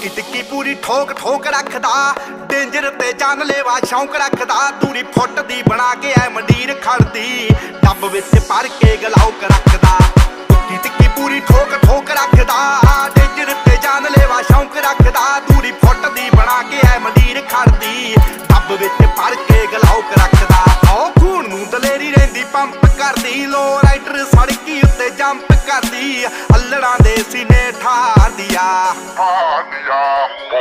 ਟੁੱਕੀ ਟਿੱਕੀ ਪੂਰੀ ਠੋਕ ਠੋਕ ਰੱਖਦਾ, ਡੇਂਜਰ ਤੇ ਜਾਨਲੇਵਾ ਸ਼ੌਂਕ ਰੱਖਦਾ। ਦੂਰੀ ਫੁੱਟ ਦੀ ਬਣਾ ਕੇ ਐ ਮੰਡੀਰ ਖੜਦੀ, ਡੱਬ ਵਿੱਚ ਭਰ ਕੇ ਗਲਾਉਕ ਰੱਖਦਾ। ਟੁੱਕੀ ਟਿੱਕੀ ਪੂਰੀ ਠੋਕ ਠੋਕ ਰੱਖਦਾ, ਡੇਂਜਰ ਤੇ ਜਾਨਲੇਵਾ ਸ਼ੌਂਕ ਰੱਖਦਾ। ਦੂਰੀ ਫੁੱਟ ਦੀ ਬਣਾ ਕੇ ਐ ਮੰਡੀਰ ਖੜਦੀ, ਡੱਬ ਵਿੱਚ ਭਰ ਕੇ ਗਲਾਉਕ ਰੱਖਦਾ। ਓ ਖੂਨ ਨੂੰ ਦਲੇਰੀ ਰਹਿੰਦੀ ਪੰਪ ਕਰਦੀ, ਲੋ ਰਾਈਡਰ ਸੜਕੀ ਉੱਤੇ ਜੰਪ ਕਰਦੀ। ਅੱਲੜਾਂ ਦੇ ਸੀਨੇ ਠਾਰਦੀ ਆ।